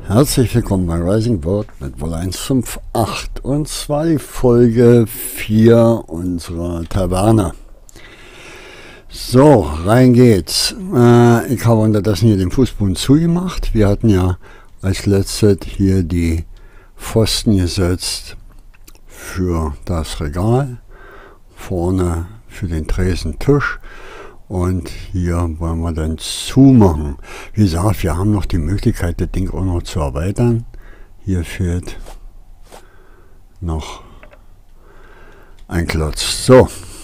Herzlich willkommen bei Rising World mit Wolle 158 und zwar die Folge 4 unserer Taverne. So, rein geht's. Ich habe unterdessen hier den Fußboden zugemacht. Wir hatten ja als letztes hier die Pfosten gesetzt für das Regal, vorne für den Tresentisch. Und hier wollen wir dann zumachen. Wie gesagt, wir haben noch die Möglichkeit, das Ding auch noch zu erweitern. Hier fehlt noch ein Klotz. So,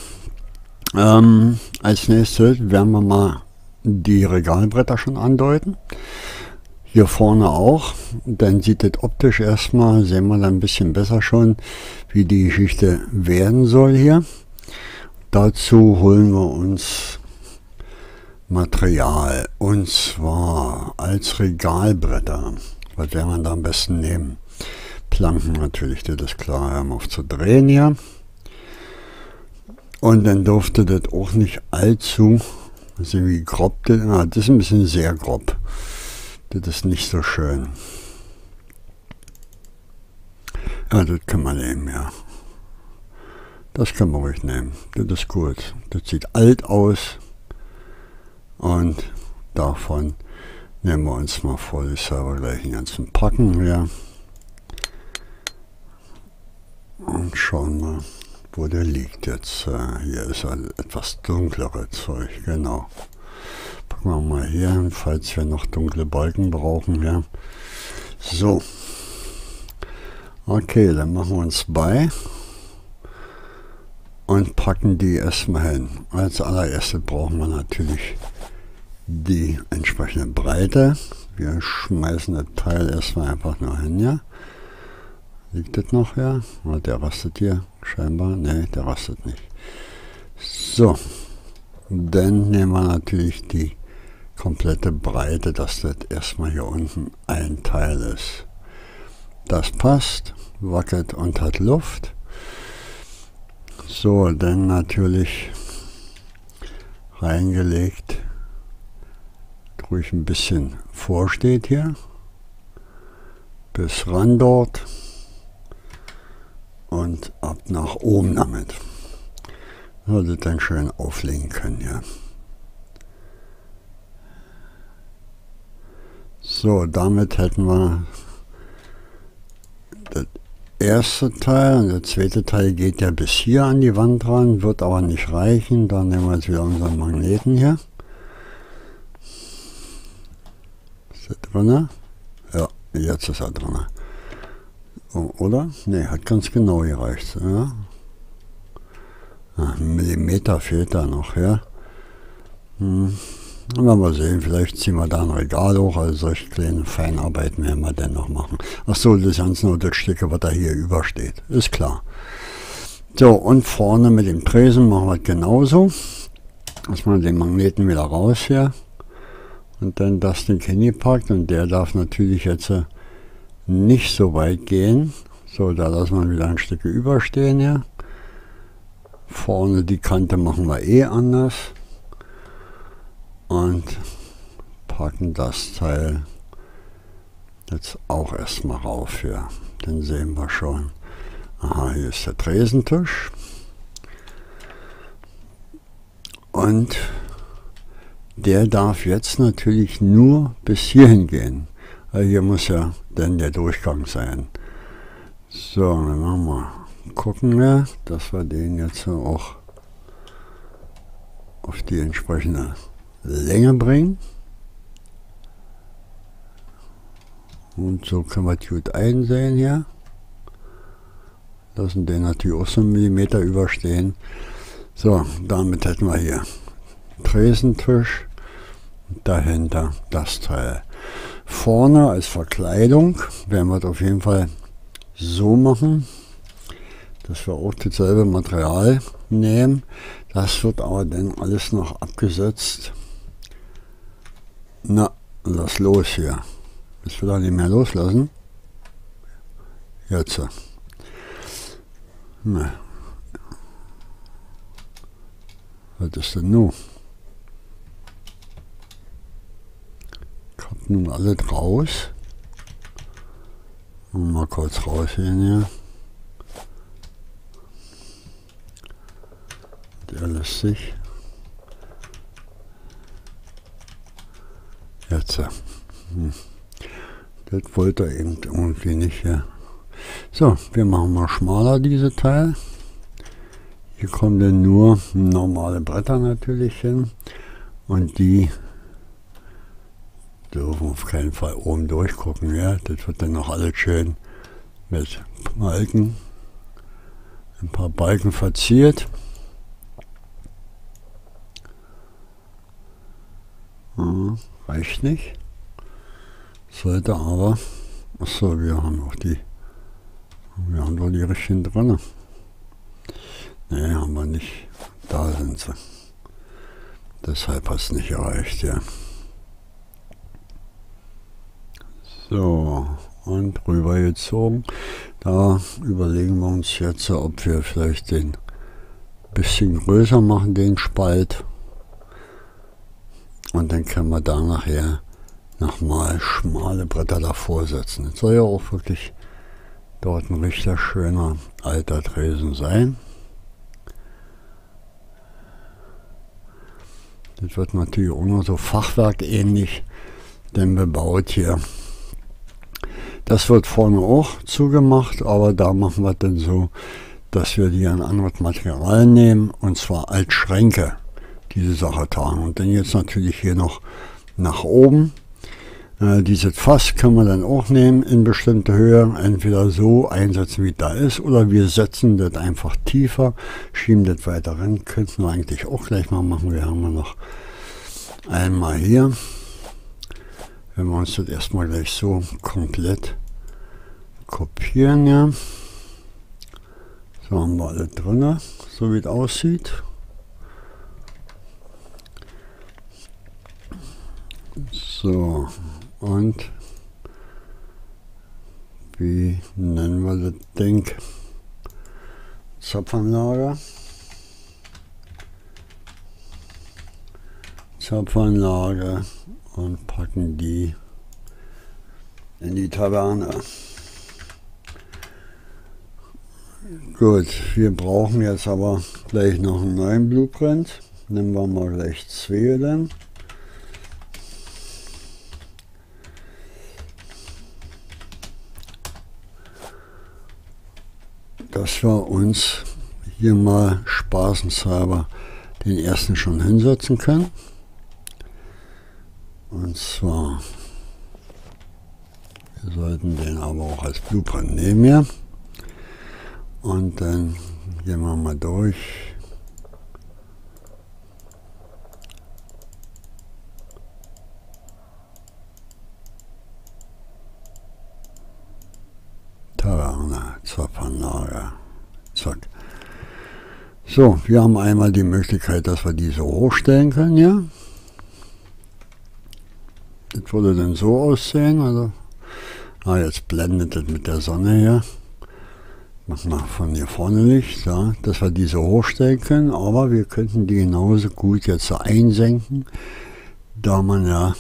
als nächstes werden wir mal die Regalbretter schon andeuten. Hier vorne auch. Dann sieht das optisch erstmal, sehen wir dann ein bisschen besser schon, wie die Geschichte werden soll hier. Dazu holen wir uns Material, und zwar als Regalbretter. Was werden wir da am besten nehmen? Planken natürlich, das ist klar, aufzudrehen hier. Und dann durfte das auch nicht allzu, also wie grob, das ist ein bisschen sehr grob. Das ist nicht so schön. Ja, das können wir nehmen, ja. Das können wir ruhig nehmen, das ist gut. Das sieht alt aus. Und davon nehmen wir uns mal voll selber gleich den ganzen Packen her. Und schauen wir, wo der liegt jetzt. Hier ist ein etwas dunklere Zeug, genau. Packen wir mal hier, falls wir noch dunkle Balken brauchen. Ja. So. Okay, dann machen wir uns bei und packen die erstmal hin. Als allererstes brauchen wir natürlich die entsprechende Breite. Wir schmeißen das Teil erstmal einfach nur hin, ja. Liegt das noch, ja? Oder der rastet hier scheinbar? Ne, der rastet nicht. So, dann nehmen wir natürlich die komplette Breite, dass das erstmal hier unten ein Teil ist. Das passt, wackelt und hat Luft. So, dann natürlich reingelegt, ruhig ein bisschen vorsteht hier, bis ran dort und ab nach oben damit. Also dann schön auflegen können, ja. So, damit hätten wir das erste Teil, und der zweite Teil geht ja bis hier an die Wand ran, wird aber nicht reichen. Dann nehmen wir jetzt wieder unseren Magneten hier. Ist er drin? Ja, jetzt ist er drin. Oh, oder? Ne, hat ganz genau gereicht. Ja. Ein Millimeter fehlt da noch, ja. Dann werden wir sehen, vielleicht ziehen wir da ein Regal hoch, also solche kleine Feinarbeiten werden wir dann noch machen. Achso, das sind nur das Stücke, was da hier übersteht, ist klar. So, und vorne mit dem Tresen machen wir es genauso. Erstmal den Magneten wieder raus hier. Und dann das Ding hingepackt, und der darf natürlich jetzt nicht so weit gehen. So, da lassen wir wieder ein Stück überstehen hier. Vorne die Kante machen wir eh anders. Und packen das Teil jetzt auch erstmal rauf hier. Dann sehen wir schon. Aha, hier ist der Tresentisch. Und der darf jetzt natürlich nur bis hierhin gehen. Weil hier muss ja dann der Durchgang sein. So, dann machen wir, gucken wir, dass wir den jetzt auch auf die entsprechende Länge bringen. Und so können wir es gut einsehen hier. Lassen den natürlich auch so einen Millimeter überstehen. So, damit hätten wir hier Tresentisch, dahinter das Teil. Vorne als Verkleidung werden wir es auf jeden Fall so machen, dass wir auch dasselbe Material nehmen. Das wird aber dann alles noch abgesetzt. Na, lass los hier. Jetzt will er nicht mehr loslassen. Jetzt. Na. Was ist denn nun? Ich hab nun alles raus. Mal kurz rausgehen hier. Der lässt sich. Jetzt. Das wollte er eben irgendwie nicht. Ja. So, wir machen mal schmaler diese Teil. Hier kommen dann nur normale Bretter natürlich hin. Und die dürfen auf keinen Fall oben durchgucken. Ja. Das wird dann noch alles schön mit Balken. Ein paar Balken verziert. Reicht nicht. Sollte aber. Achso, wir haben doch die richtigen drin. Ne, haben wir nicht. Da sind sie. Deshalb hat es nicht erreicht, ja. So, und rüber gezogen. Da überlegen wir uns jetzt, ob wir vielleicht den bisschen größer machen, den Spalt. Und dann können wir da nachher nochmal schmale Bretter davor setzen. Es soll ja auch wirklich dort ein richtig schöner alter Tresen sein. Das wird natürlich auch noch so fachwerkähnlich denn bebaut hier. Das wird vorne auch zugemacht, aber da machen wir dann so, dass wir die ein anderes Material nehmen, und zwar als Schränke. Diese Sache tragen. Und dann jetzt natürlich hier noch nach oben. Dieses Fass können wir dann auch nehmen in bestimmte Höhe. Entweder so einsetzen, wie da ist, oder wir setzen das einfach tiefer, schieben das weiter rein. Könnten wir eigentlich auch gleich mal machen. Wir haben noch einmal hier. Wenn wir uns das erstmal gleich so komplett kopieren, ja. So haben wir alles drin, so wie es aussieht. So, und wie nennen wir das Ding? Zapfanlage. Zapfanlage und packen die in die Taverne. Gut, wir brauchen jetzt aber gleich noch einen neuen Blueprint. Nehmen wir mal gleich 2 dann. Dass wir uns hier mal spaßenshalber den ersten schon hinsetzen können. Und zwar, wir sollten den aber auch als Blueprint nehmen hier. Und dann gehen wir mal durch. Taverne, Zapfanlage, zack. So, wir haben einmal die Möglichkeit, dass wir die so hochstellen können, ja. Das würde dann so aussehen, also, jetzt blendet das mit der Sonne hier. Machen wir von hier vorne Licht, ja, dass wir die so hochstellen können, aber wir könnten die genauso gut jetzt so einsenken, da man ja,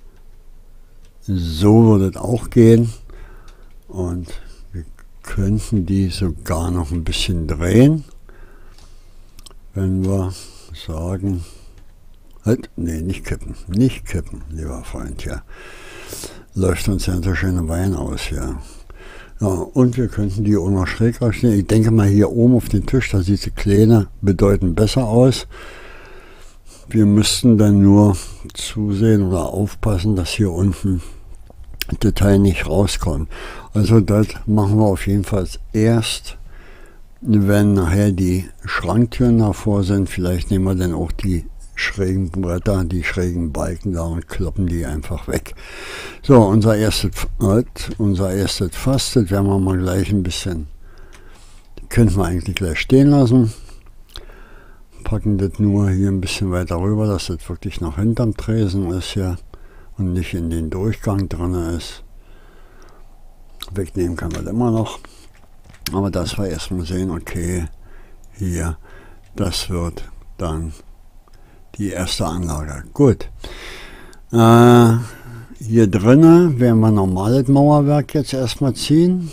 so würde es auch gehen, und wir könnten die sogar noch ein bisschen drehen, wenn wir sagen, halt, nee, nicht kippen, lieber Freund, ja, läuft uns ja so schöne Wein aus, ja. Ja, und wir könnten die auch noch schräg aufstellen. Ich denke mal hier oben auf den Tisch, da sieht die Kleine bedeutend besser aus. Wir müssten dann nur zusehen oder aufpassen, dass hier unten Detail nicht rauskommt. Also das machen wir auf jeden Fall erst, wenn nachher die Schranktüren davor sind. Vielleicht nehmen wir dann auch die schrägen Bretter, die schrägen Balken da und kloppen die einfach weg. So, unser erstes Fass, das werden wir mal gleich ein bisschen, könnten wir eigentlich gleich stehen lassen. Packen das nur hier ein bisschen weiter rüber, dass das wirklich noch hinterm Tresen ist ja und nicht in den Durchgang drin ist. Wegnehmen kann man das immer noch. Aber dass wir erstmal sehen, okay, hier, das wird dann die erste Anlage. Gut. Hier drinnen werden wir normales Mauerwerk jetzt erstmal ziehen.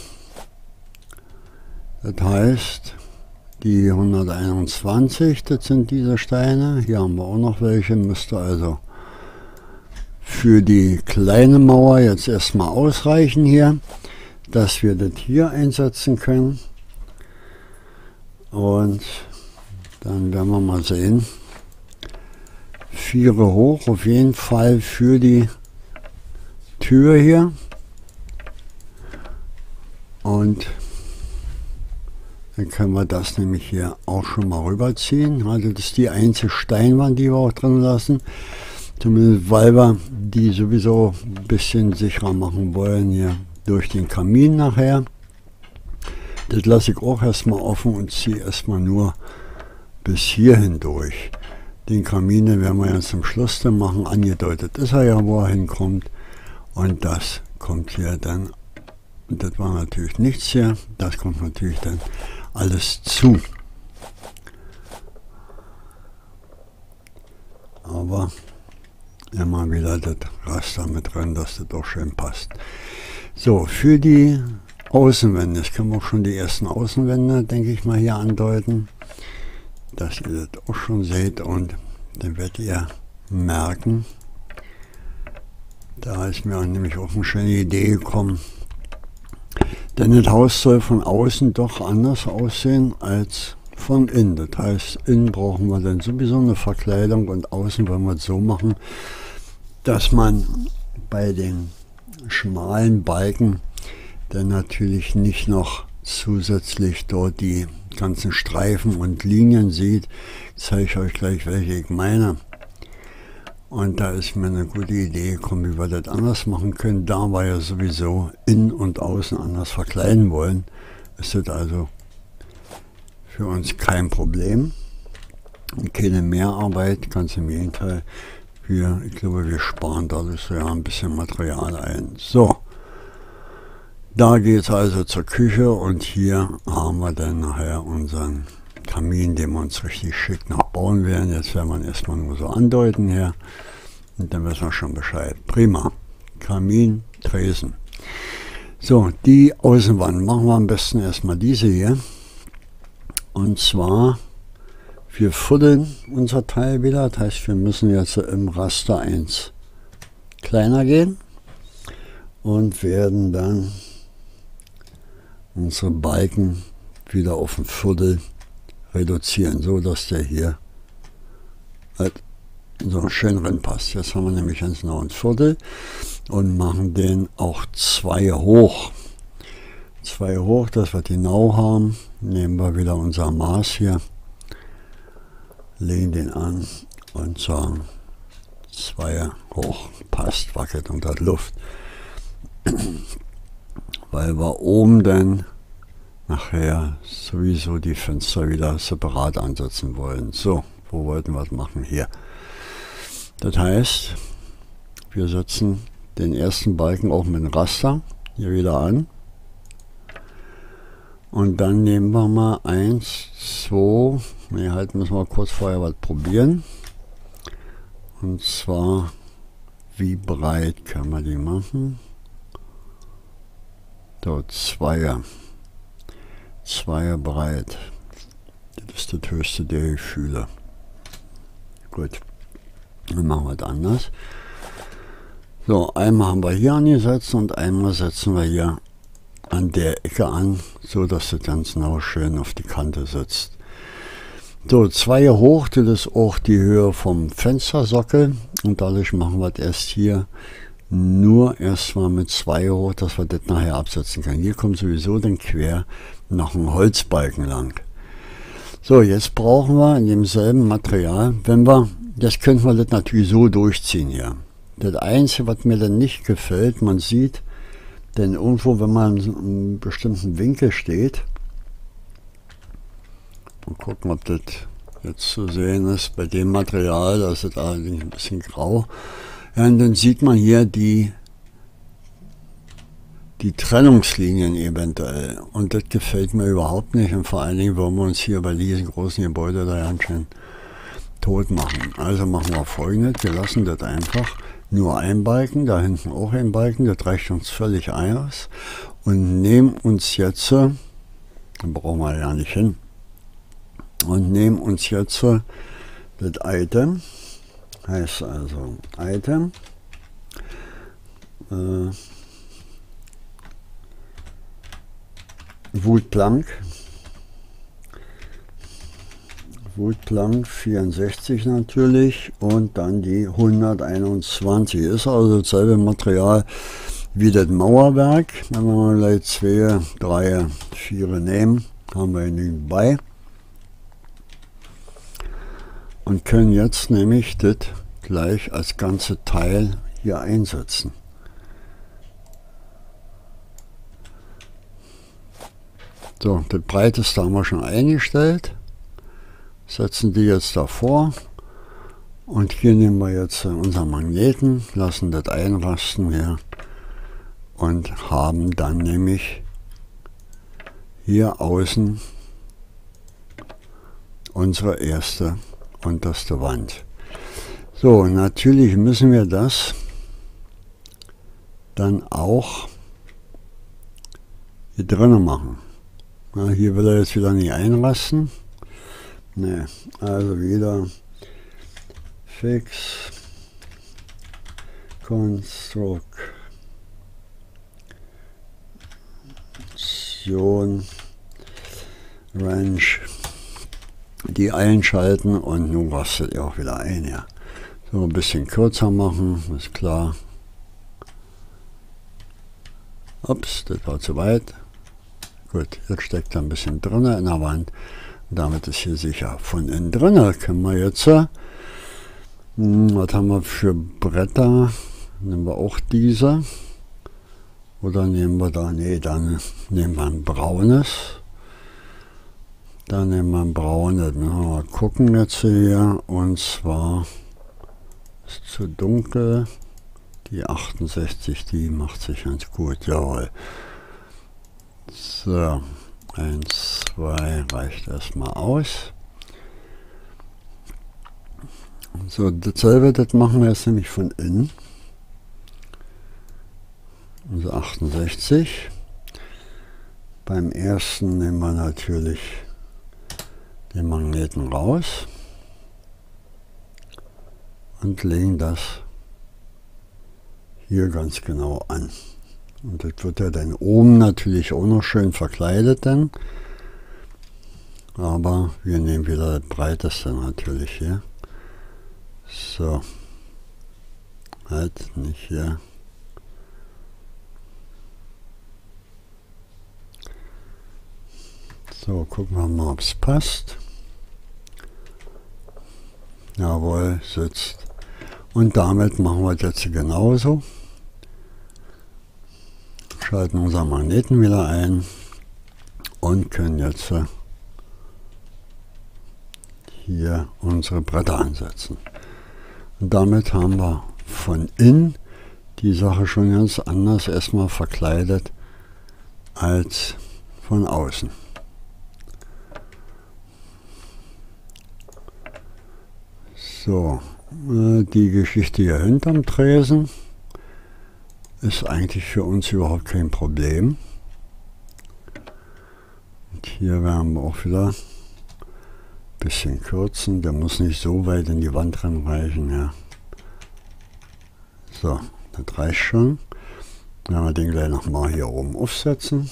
Das heißt, die 121, das sind diese Steine. Hier haben wir auch noch welche, müsste also für die kleine Mauer jetzt erstmal ausreichen hier, dass wir das hier einsetzen können. Und dann werden wir mal sehen. 4 hoch auf jeden Fall für die Tür hier. Und dann können wir das nämlich hier auch schon mal rüberziehen. Also das ist die einzige Steinwand, die wir auch drin lassen. Zumindest weil wir die sowieso ein bisschen sicherer machen wollen hier durch den Kamin nachher. Das lasse ich auch erstmal offen und ziehe erstmal nur bis hierhin durch. Den Kamin den werden wir ja zum Schluss dann machen. Angedeutet ist er ja, wo er hinkommt. Und das kommt hier dann, und das war natürlich nichts hier, das kommt natürlich dann alles zu. Aber immer wieder das Raster mit drin, dass das auch schön passt. So, für die Außenwände, jetzt können wir auch schon die ersten Außenwände, denke ich mal, hier andeuten, dass ihr das auch schon seht, und dann werdet ihr merken, da ist mir nämlich auch eine schöne Idee gekommen, denn das Haus soll von außen doch anders aussehen als von innen. Das heißt, innen brauchen wir dann sowieso eine Verkleidung und außen wollen wir es so machen, dass man bei den schmalen Balken dann natürlich nicht noch zusätzlich dort die ganzen Streifen und Linien sieht. Ich zeige euch gleich, welche ich meine. Und da ist mir eine gute Idee gekommen, wie wir das anders machen können. Da wir ja sowieso innen und außen anders verkleiden wollen, ist das also für uns kein Problem. Und keine Mehrarbeit, ganz im Gegenteil. Ich glaube, wir sparen dadurch so ja ein bisschen Material ein. So, da geht es also zur Küche, und hier haben wir dann nachher unseren Kamin, den wir uns richtig schick noch bauen werden. Jetzt werden wir ihn erstmal nur so andeuten hier, und dann wissen wir schon Bescheid. Prima. Kamin, Tresen. So, die Außenwand machen wir am besten erstmal diese hier. Und zwar, wir fuddeln unser Teil wieder. Das heißt, wir müssen jetzt im Raster 1 kleiner gehen und werden dann unsere Balken wieder auf den Viertel reduzieren, so dass der hier halt so schön reinpasst. Jetzt haben wir nämlich ganz genau ein Viertel und machen den auch 2 hoch. 2 hoch, dass wir genau haben. Nehmen wir wieder unser Maß hier, legen den an und sagen 2 hoch. Passt, wackelt unter der Luft. Weil wir oben dann nachher sowieso die Fenster wieder separat ansetzen wollen. So, wo wollten wir es machen? Hier. Das heißt, wir setzen den ersten Balken auch mit dem Raster hier wieder an. Und dann nehmen wir mal 1, 2, nee, halt müssen wir kurz vorher was probieren. Und zwar, wie breit können wir die machen? Dort 2er breit. Das ist das höchste der Gefühle. Gut, dann machen wir das anders. So, einmal haben wir hier angesetzt und einmal setzen wir hier an der Ecke an, so dass das ganz genau schön auf die Kante sitzt. So, 2 hoch, das ist auch die Höhe vom Fenstersockel, und dadurch machen wir das erst hier nur erstmal mit 2 hoch, dass wir das nachher absetzen können. Hier kommt sowieso dann quer noch ein Holzbalken lang. So, jetzt brauchen wir in demselben Material, jetzt könnten wir das natürlich so durchziehen hier. Das Einzige, was mir dann nicht gefällt, man sieht, denn irgendwo, wenn man in einem bestimmten Winkel steht, mal gucken, ob das jetzt zu sehen ist, bei dem Material, da ist es allerdings ein bisschen grau, ja, und dann sieht man hier die Trennungslinien eventuell, und das gefällt mir überhaupt nicht, und vor allen Dingen wollen wir uns hier bei diesen großen Gebäuden da ganz schön tot machen. Also machen wir Folgendes, wir lassen das einfach nur ein Balken, da hinten auch ein Balken, das reicht uns völlig aus. Und nehmen uns jetzt, da brauchen wir ja nicht hin, und nehmen uns jetzt das Item, heißt also Item, Woodplank 64 natürlich und dann die 121. Ist also dasselbe Material wie das Mauerwerk. Wenn wir mal gleich 2, 3, 4 nehmen, haben wir genügend bei. Und können jetzt nämlich das gleich als ganze Teil hier einsetzen. So, das Breiteste haben wir schon eingestellt. Setzen die jetzt davor. Und hier nehmen wir jetzt unseren Magneten, lassen das einrasten hier. Und haben dann nämlich hier außen unsere erste unterste Wand. So, natürlich müssen wir das dann auch hier drinnen machen. Na, hier will er jetzt wieder nicht einrasten. Ne, also wieder Fix, Konstruktion, Range, die einschalten und nun rastet er auch wieder ein. Ja. So ein bisschen kürzer machen, ist klar. Ups, das war zu weit. Gut, jetzt steckt er ein bisschen drin in der Wand. Damit ist hier sicher. Von innen drin können wir jetzt, was haben wir für Bretter? Nehmen wir auch diese. Oder nehmen wir da, nee, dann nehmen wir ein braunes. Dann nehmen wir ein braunes. Mal gucken jetzt hier. Und zwar ist zu dunkel. Die 68, die macht sich ganz gut. Jawohl. So. 1, 2 reicht erstmal aus. So, dasselbe, das machen wir jetzt nämlich von innen. Also 68. Beim ersten nehmen wir natürlich den Magneten raus und legen das hier ganz genau an. Und das wird ja dann oben natürlich auch noch schön verkleidet dann. Aber wir nehmen wieder das breiteste natürlich hier. So. Halt, nicht hier. So, gucken wir mal, ob es passt. Jawohl, sitzt. Und damit machen wir das jetzt genauso. Schalten unseren Magneten wieder ein und können jetzt hier unsere Bretter ansetzen. Und damit haben wir von innen die Sache schon ganz anders erstmal verkleidet als von außen. So, die Geschichte hier hinterm Tresen ist eigentlich für uns überhaupt kein Problem. Und hier werden wir auch wieder ein bisschen kürzen. Der muss nicht so weit in die Wand reinreichen. Ja. So, das reicht schon. Dann werden wir den gleich nochmal hier oben aufsetzen.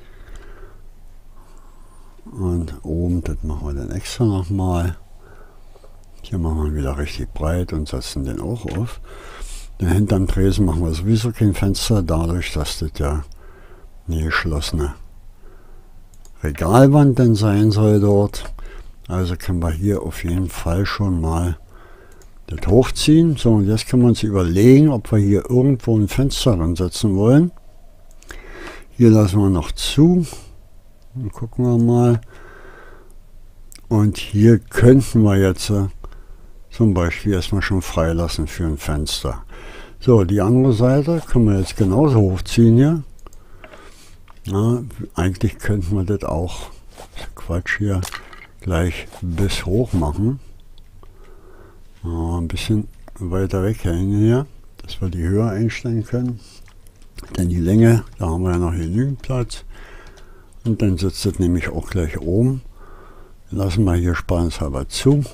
Und oben, das machen wir dann extra nochmal. Hier machen wir wieder richtig breit und setzen den auch auf. Hinterm Tresen machen wir sowieso kein Fenster, dadurch, dass das ja eine geschlossene Regalwand dann sein soll dort. Also können wir hier auf jeden Fall schon mal das hochziehen. So, und jetzt können wir uns überlegen, ob wir hier irgendwo ein Fenster ransetzen wollen. Hier lassen wir noch zu. Dann gucken wir mal. Und hier könnten wir jetzt zum Beispiel erstmal schon freilassen für ein Fenster. So, die andere Seite können wir jetzt genauso hochziehen hier. Ja, eigentlich könnten wir das auch, Quatsch hier, gleich bis hoch machen. Ja, ein bisschen weiter weg hängen hier. dass wir die höher einstellen können. Denn die Länge, da haben wir ja noch genügend Platz. Und dann sitzt es nämlich auch gleich oben. Lassen wir hier spaßhalber zu.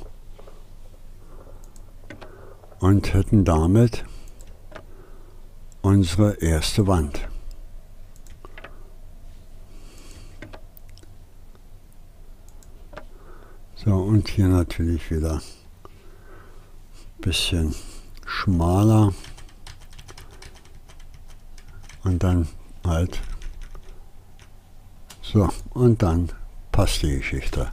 Und hätten damit unsere erste Wand. So, und hier natürlich wieder ein bisschen schmaler. Und dann halt so, und dann passt die Geschichte.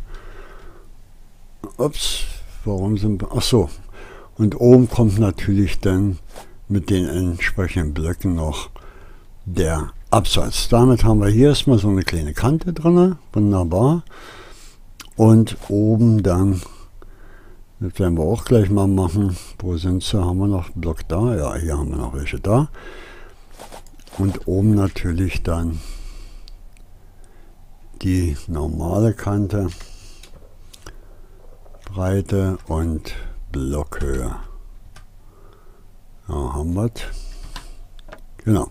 Ups, warum sind wir... Ach so, und oben kommt natürlich dann mit den entsprechenden Blöcken noch der Absatz. Damit haben wir hier erstmal so eine kleine Kante drin, wunderbar. Und oben dann, das werden wir auch gleich mal machen. Wo sind sie? Haben wir noch einen Block da? Ja, hier haben wir noch welche da. Und oben natürlich dann die normale Kante, Breite und Blockhöhe. Ja, haben wir es. Genau.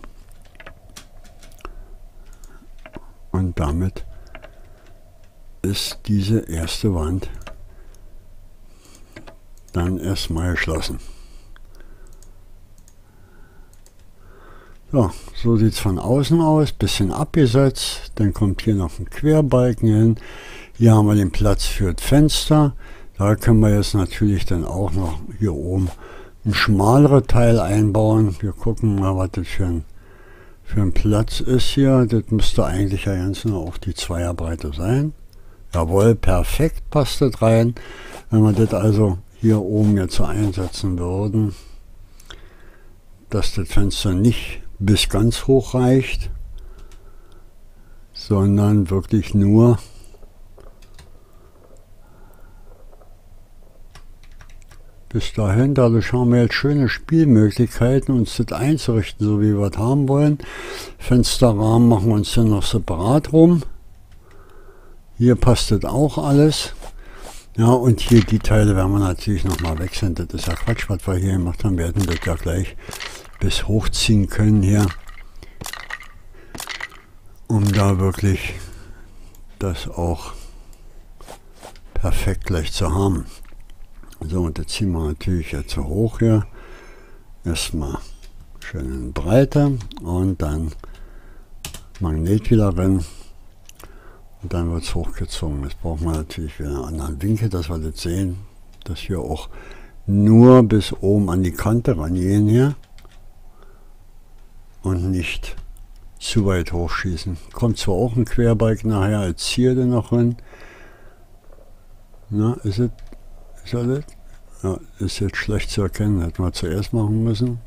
Und damit ist diese erste Wand dann erstmal geschlossen. So, so sieht es von außen aus, bisschen abgesetzt, dann kommt hier noch ein Querbalken hin, hier haben wir den Platz für das Fenster, da können wir jetzt natürlich dann auch noch hier oben ein schmalere Teil einbauen. Wir gucken mal, was das für ein Platz ist hier, das müsste eigentlich ja ganz nur auf die Zweierbreite sein. Jawohl, perfekt passt das rein. Wenn wir das also hier oben jetzt so einsetzen würden, dass das Fenster nicht bis ganz hoch reicht, sondern wirklich nur bis dahin. Dadurch haben wir jetzt schöne Spielmöglichkeiten, uns das einzurichten, so wie wir es haben wollen. Fensterrahmen machen wir uns dann noch separat rum. Hier passt das auch alles. Ja, und hier die Teile werden wir natürlich nochmal wechseln. Das ist ja Quatsch, was wir hier gemacht haben. Wir hätten das ja gleich bis hochziehen können hier, um da wirklich das auch perfekt gleich zu haben. So, und das ziehen wir natürlich jetzt so hoch hier. Erstmal schön in Breite und dann Magnet wieder rein. Und dann wird es hochgezogen. Jetzt brauchen wir natürlich wieder einen anderen Winkel, dass wir das sehen, dass wir auch nur bis oben an die Kante rangehen hier und nicht zu weit hochschießen. Kommt zwar auch ein Querbalken nachher als Zierde noch hin. Na, ist es? Ist alles? Ja, ist jetzt schlecht zu erkennen. Hätten wir zuerst machen müssen.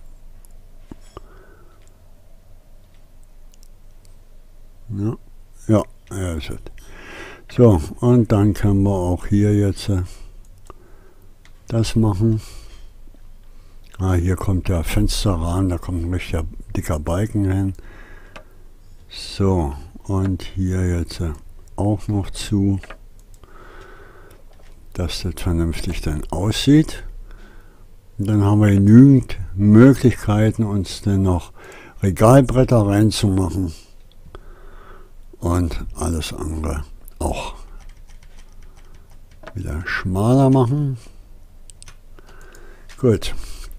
Ja, ja, ja, ist es. So, und dann können wir auch hier jetzt das machen. Ah, hier kommt der Fensterrahmen, da kommt ein richtiger dicker Balken hin. So, und hier jetzt auch noch zu, dass das vernünftig dann aussieht. Und dann haben wir genügend Möglichkeiten, uns dann noch Regalbretter reinzumachen und alles andere auch wieder schmaler machen. Gut.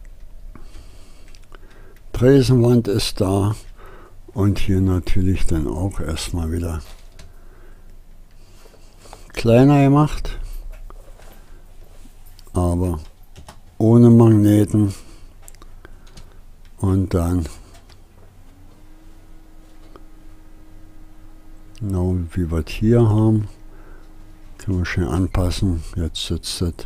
Tresen ist da und hier natürlich dann auch erstmal wieder kleiner gemacht, aber ohne Magneten, und dann genau wie wir es hier haben, können wir schön anpassen. Jetzt sitzt es.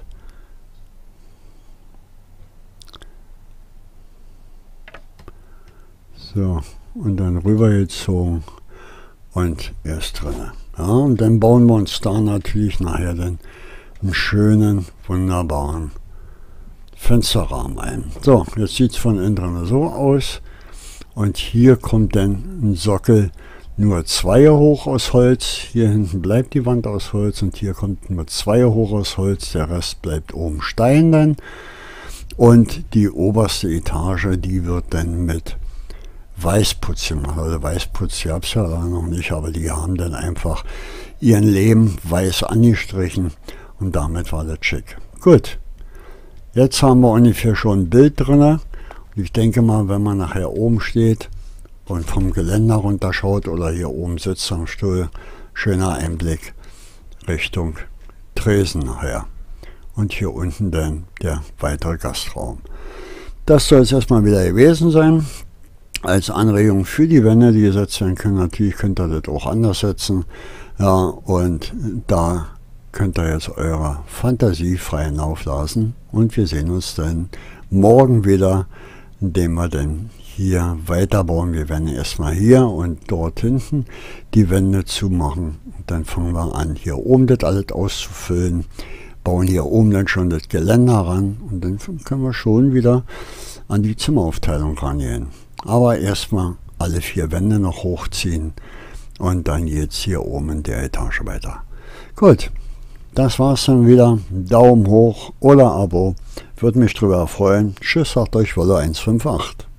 So, und dann rübergezogen und erst drin. Ja, und dann bauen wir uns da natürlich nachher dann einen schönen, wunderbaren Fensterrahmen ein. So, jetzt sieht es von innen drin so aus. Und hier kommt dann ein Sockel, nur 2 hoch aus Holz. Hier hinten bleibt die Wand aus Holz und hier kommt nur 2 hoch aus Holz. Der Rest bleibt oben Stein dann. Und die oberste Etage, die wird dann mit Weißputz gemacht. Also Weißputz gab es ja da noch nicht, aber die haben dann einfach ihren Lehm weiß angestrichen und damit war das schick. Gut, jetzt haben wir ungefähr schon ein Bild drin. Und ich denke mal, wenn man nachher oben steht und vom Geländer runterschaut oder hier oben sitzt am Stuhl, schöner Einblick Richtung Tresen nachher. Und hier unten dann der weitere Gastraum. Das soll es erstmal wieder gewesen sein. Als Anregung für die Wände, die gesetzt werden können. Natürlich könnt ihr das auch anders setzen. Ja, und da könnt ihr jetzt eure Fantasie freien Lauf lassen. Und wir sehen uns dann morgen wieder, indem wir dann hier weiterbauen. Wir werden erstmal hier und dort hinten die Wände zumachen. Und dann fangen wir an, hier oben das alles auszufüllen. Bauen hier oben dann schon das Geländer ran. Und dann können wir schon wieder an die Zimmeraufteilung rangehen. Aber erstmal alle 4 Wände noch hochziehen und dann geht's hier oben in der Etage weiter. Gut, das war's dann wieder. Daumen hoch oder Abo, würde mich drüber freuen. Tschüss, sagt euch Wolle 158.